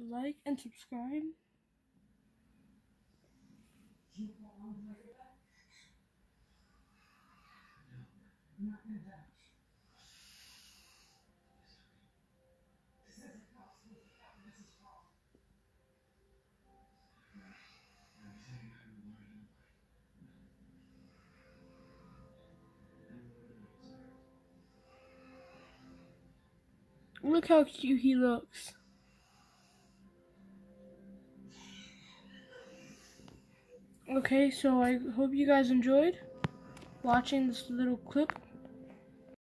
like, and subscribe. Look how cute he looks. Okay, so I hope you guys enjoyed watching this little clip